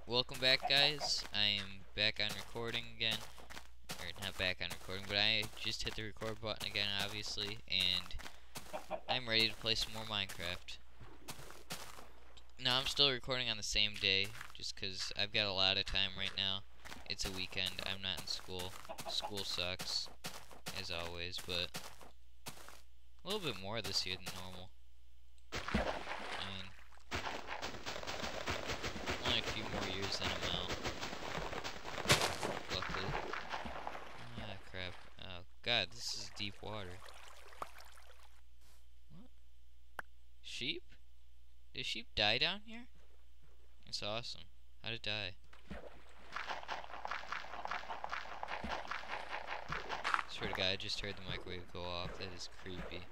Welcome back, guys. I am back on recording again. Or not back on recording, but I just hit the record button again, obviously, and I'm ready to play some more Minecraft. Now, I'm still recording on the same day, just because I've got a lot of time right now. It's a weekend. I'm not in school. School sucks, as always, but a little bit more this year than normal. I mean, only a few more years than I'm out. Luckily. Ah, crap. Oh, God, this is deep water. What? Sheep? Did sheep die down here? That's awesome. How'd it die? Swear to God, I just heard the microwave go off. That is creepy.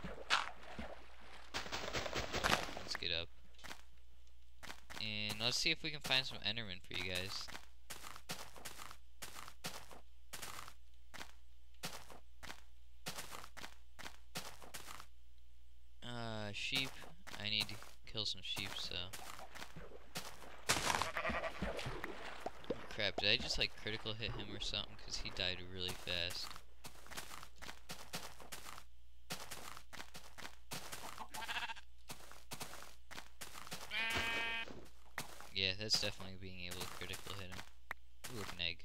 Let's get up. And let's see if we can find some Enderman for you guys. Sheep. I need to kill some sheep, so. Oh, crap, did I just like critical hit him or something? Because he died really fast. Yeah, that's definitely being able to critical hit him. Ooh, an egg.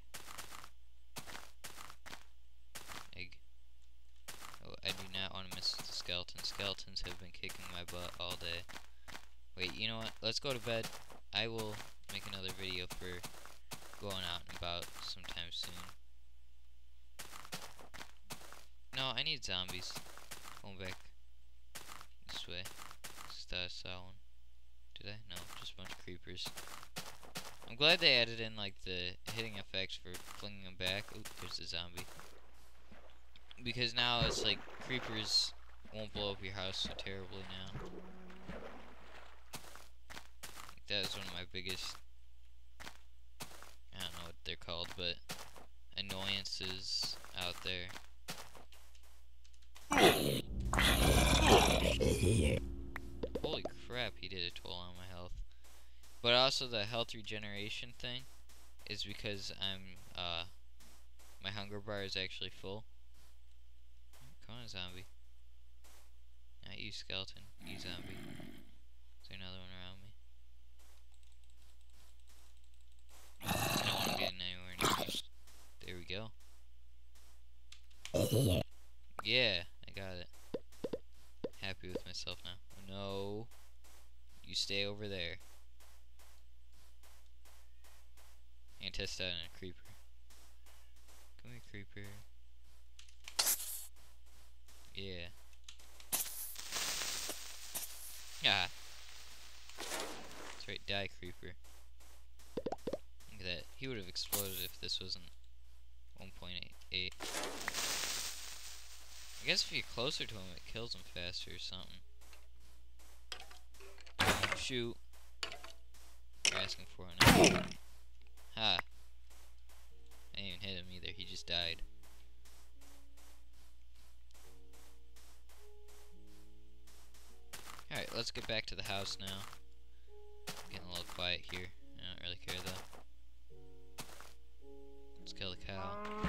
Egg. Oh, I do not want to miss the skeleton. Skeletons have been kicking my butt all day. Wait, you know what? Let's go to bed. I will make another video for going out and about sometime soon. No, I need zombies. Going back this way. Just saw one. Did I? No, just a bunch of creepers. I'm glad they added in like the hitting effects for flinging them back. Oop, there's a zombie. Because now it's like creepers won't blow up your house so terribly now. Like, that is one of my biggest, I don't know what they're called, but annoyances out there. Holy crap, he did a toll on my health. But also the health regeneration thing is because I'm, my hunger bar is actually full. Come on, zombie. Not you, skeleton. You, zombie. Is there another one around me? I don't want to get anywhere near you. There we go. Yeah, I got it. Happy with myself now. Oh, no. You stay over there. And test out on a creeper. Come here, creeper. Yeah. Ah. That's right, die, creeper. Look at that. He would have exploded if this wasn't 1.8. I guess if you're closer to him, it kills him faster or something. Shoot. You're asking for it now. Ha. I didn't even hit him either. He just died. Alright, let's get back to the house now. Getting a little quiet here. I don't really care though. Let's kill the cow.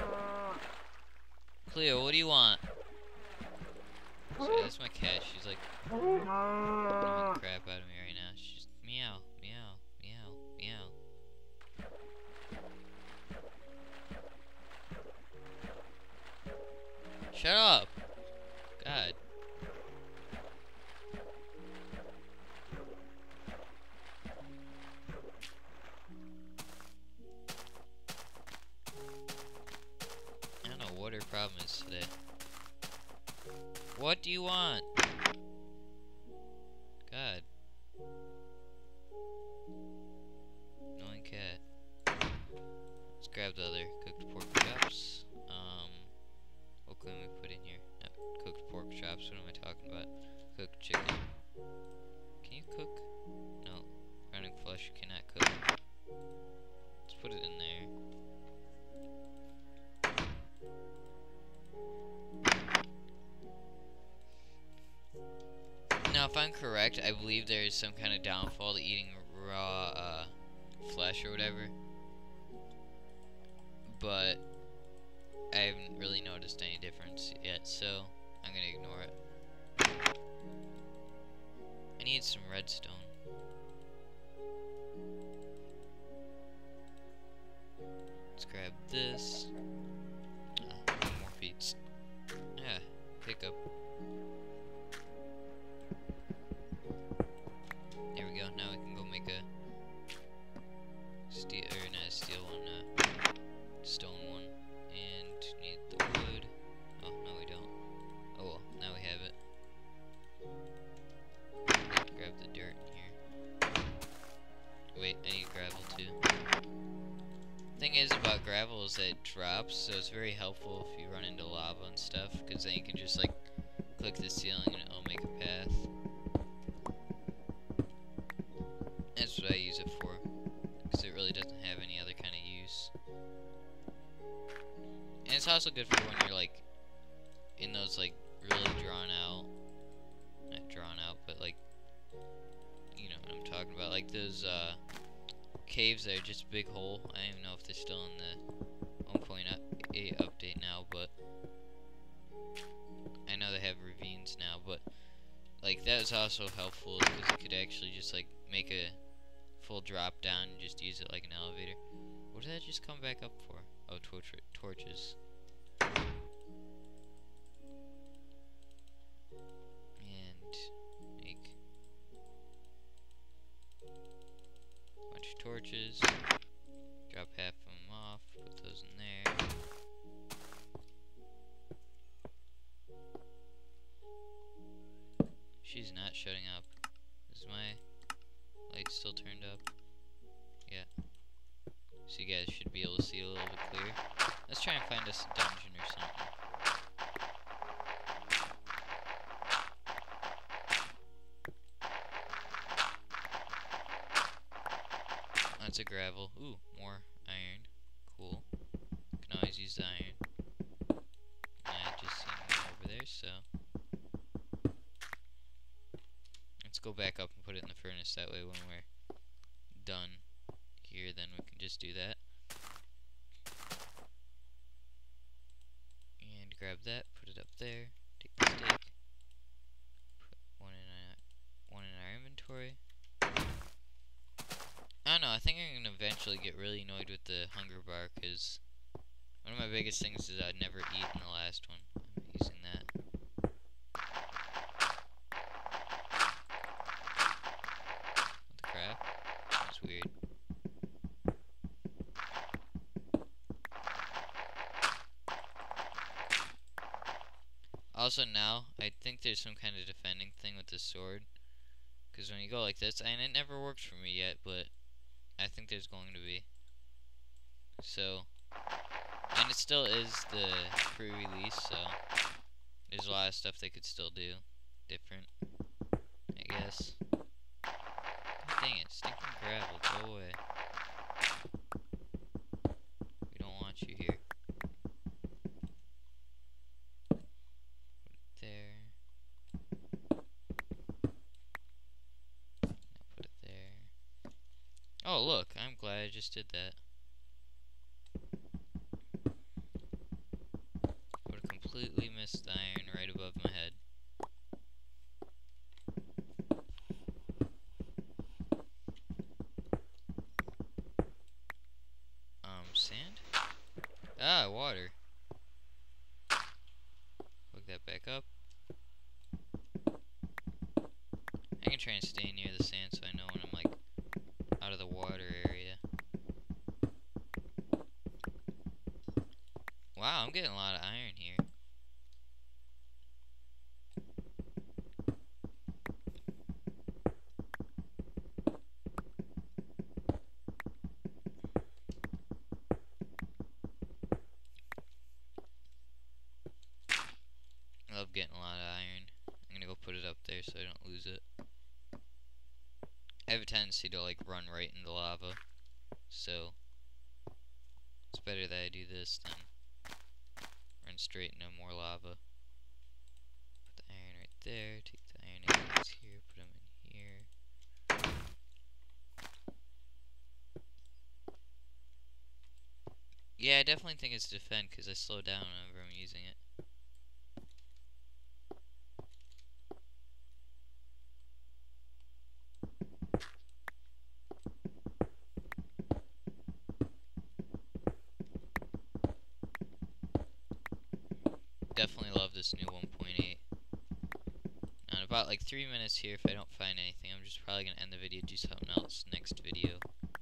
Cleo, what do you want? Sorry, that's my cat. She's like annoying the crap out of me right now. She's just meow, meow, meow, meow. Shut up! God. I don't know what her problem is today. What do you want? God. Annoying cat. Let's grab the other cooked pork chops. What can we put in here? No, cooked pork chops, what am I talking about? Cooked chicken. Can you cook? No. Running flesh cannot cook. Let's put it in there. Now, if I'm correct, I believe there is some kind of downfall to eating raw, flesh flash or whatever, but I haven't really noticed any difference yet, so I'm gonna ignore it. I need some redstone. Let's grab this. More feats. Yeah, pick up. There we go. Now we can go make a steel, or not a steel one, stone one. And need the wood. Oh, no we don't. Oh well, now we have it. Grab the dirt in here. Wait, I need gravel too. Thing is about gravel is that it drops, so it's very helpful if you run into lava and stuff, because then you can just like click the ceiling and it'll make a path. That's what I use it for, because it really doesn't have any other kind of use. And it's also good for when you're like in those like really drawn out, not drawn out, but like, you know what I'm talking about, like those caves that are just a big hole. I don't even know if they're still in the 1.8 update now, but I know they have ravines now, but like that is also helpful because you could actually just like make a full drop down and just use it like an elevator. What did that just come back up for? Oh, torches. And make a bunch of torches. Drop half of them off, put those in there. She's not shutting up. Is my light still turned up? Yeah. So you guys should be able to see a little bit clearer. Let's try and find us a dungeon or something. That's a gravel. Ooh, more iron. Cool. Can always use the iron. I just seen one over there, so let's go back up and put it in the furnace. That way when we're done here, then we can just do that. And grab that, put it up there, take the steak, put one in our inventory. I don't know, I think I'm gonna eventually get really annoyed with the hunger bar, because one of my biggest things is I'd never eat in the last one. I'm using that. What the crap? That's weird. Also now, I think there's some kind of defending thing with the sword, because when you go like this, and it never worked for me yet, but I think there's going to be. So, and it still is the pre-release, so there's a lot of stuff they could still do different, I guess. God dang it, stinking gravel, go away. We don't want you here. Put it there. Now put it there. Oh look, I'm glad I just did that. Would have completely missed the iron right above my head. Sand? Ah, water. Hook that back up. I can try and stay near the sand so I know when I'm like out of the water area. Wow, I'm getting a lot of iron here. I love getting a lot of iron. I'm gonna go put it up there so I don't lose it. I have a tendency to like run right into lava, so it's better that I do this than run straight into more lava. Put the iron right there, take the iron ingots here, put them in here. Yeah, I definitely think it's defend because I slow down whenever I'm using it. Definitely love this new 1.8. Now, in about like 3 minutes here, if I don't find anything, I'm just probably going to end the video, do something else next video.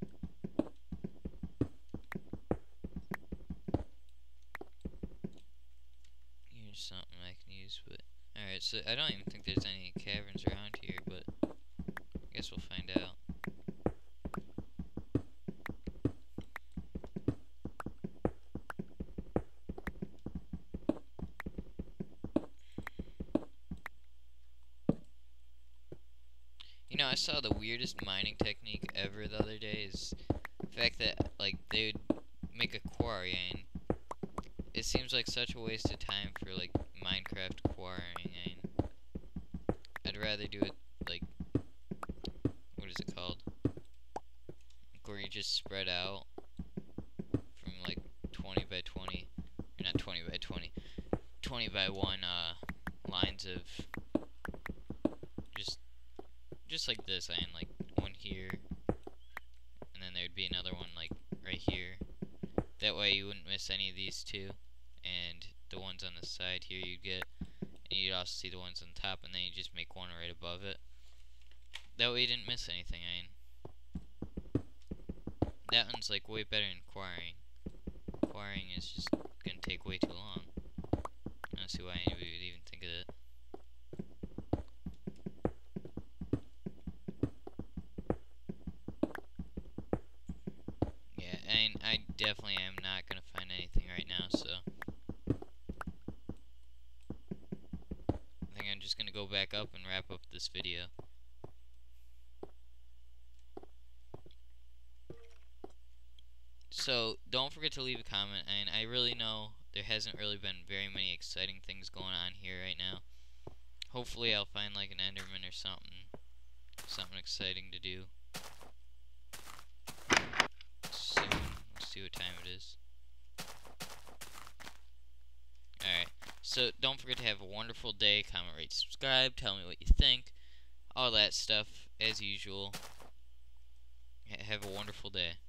Here's something I can use, but... Alright, so I don't even think there's any caverns around here, but I guess we'll find out. You know, I saw the weirdest mining technique ever the other day is the fact that, like, they would make a quarry, and it seems like such a waste of time for, like, Minecraft quarrying, and I'd rather do it, like, what is it called? Like, where you just spread out from, like, 20 by 20, or not 20 by 20, 20 by 1, lines of just like this, and like one here, and then there'd be another one like right here. That way you wouldn't miss any of these two, and the ones on the side here you'd get, and you'd also see the ones on top, and then you just make one right above it. That way you didn't miss anything. I mean, that one's like way better than quarrying. Quarrying is just gonna take way too long. I don't see why anybody would even think of it. And I definitely am not going to find anything right now, so I think I'm just going to go back up and wrap up this video. So don't forget to leave a comment, and I really know there hasn't really been very many exciting things going on here right now. Hopefully I'll find like an Enderman or something exciting to do soon. Let's see what time it is. Alright, so don't forget to have a wonderful day. Comment, rate, subscribe, tell me what you think, all that stuff as usual. Have a wonderful day.